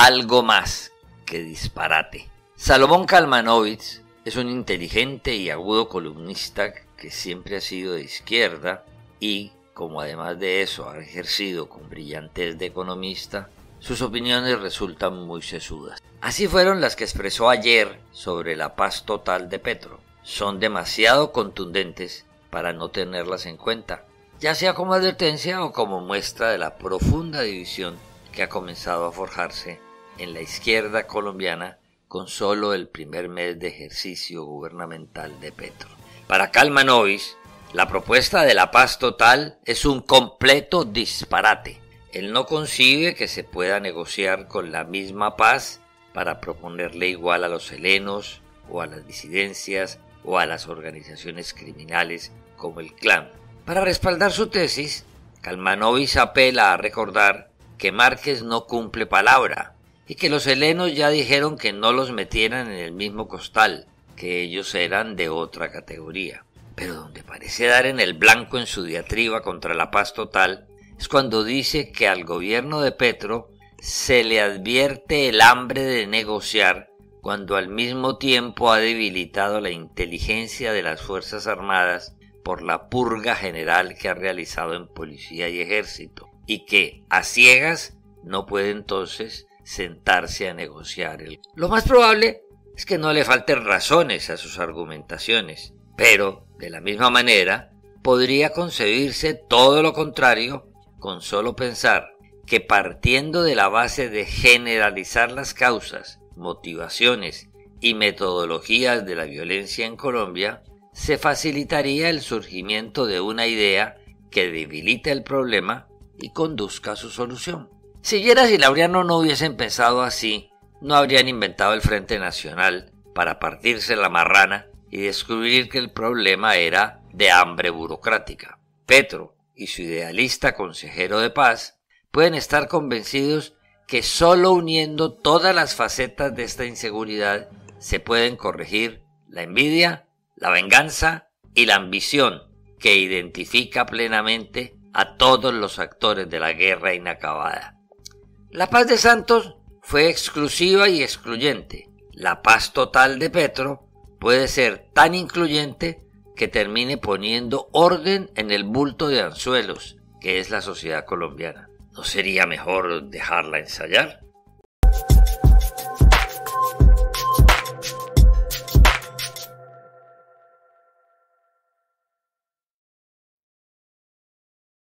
algo más que disparate. Salomón Kalmanovitz es un inteligente y agudo columnista que siempre ha sido de izquierda y, como además de eso ha ejercido con brillantez de economista, sus opiniones resultan muy sesudas. Así fueron las que expresó ayer sobre la paz total de Petro. Son demasiado contundentes para no tenerlas en cuenta, ya sea como advertencia o como muestra de la profunda división que ha comenzado a forjarse en la izquierda colombiana con solo el primer mes de ejercicio gubernamental de Petro. Para Kalmanovitz, la propuesta de la paz total es un completo disparate. Él no concibe que se pueda negociar con la misma paz para proponerle igual a los helenos o a las disidencias o a las organizaciones criminales como el Clan. Para respaldar su tesis, Kalmanovitz apela a recordar que Márquez no cumple palabra y que los helenos ya dijeron que no los metieran en el mismo costal, que ellos eran de otra categoría. Pero donde parece dar en el blanco en su diatriba contra la paz total es cuando dice que al gobierno de Petro se le advierte el hambre de negociar cuando al mismo tiempo ha debilitado la inteligencia de las Fuerzas Armadas por la purga general que ha realizado en policía y ejército, y que a ciegas no puede entonces sentarse a negociar. Lo más probable es que no le falten razones a sus argumentaciones, pero de la misma manera podría concebirse todo lo contrario con solo pensar que partiendo de la base de generalizar las causas, motivaciones y metodologías de la violencia en Colombia, se facilitaría el surgimiento de una idea que debilite el problema y conduzca a su solución. Si Lleras y Laureano no hubiesen pensado así, no habrían inventado el Frente Nacional para partirse la marrana y descubrir que el problema era de hambre burocrática. Petro y su idealista consejero de paz pueden estar convencidos que solo uniendo todas las facetas de esta inseguridad se pueden corregir la envidia, la venganza y la ambición que identifica plenamente a todos los actores de la guerra inacabada. La paz de Santos fue exclusiva y excluyente. La paz total de Petro puede ser tan incluyente que termine poniendo orden en el bulto de anzuelos que es la sociedad colombiana. ¿No sería mejor dejarla ensayar?